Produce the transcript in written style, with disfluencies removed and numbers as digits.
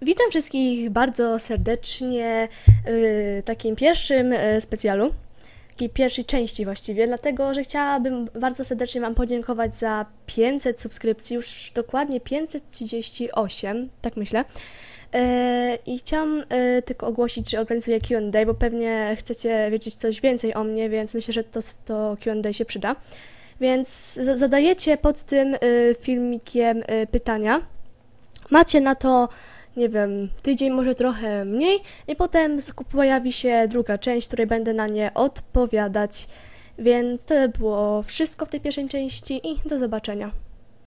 Witam wszystkich bardzo serdecznie w takim pierwszym specjalu, takiej pierwszej części właściwie, dlatego że chciałabym bardzo serdecznie Wam podziękować za 500 subskrypcji, już dokładnie 538, tak myślę. I chciałam tylko ogłosić, że organizuję Q&A, bo pewnie chcecie wiedzieć coś więcej o mnie, więc myślę, że to Q&A się przyda. Więc zadajecie pod tym filmikiem pytania. Macie na to, nie wiem, tydzień, może trochę mniej i potem pojawi się druga część, w której będę na nie odpowiadać. Więc to by było wszystko w tej pierwszej części i do zobaczenia.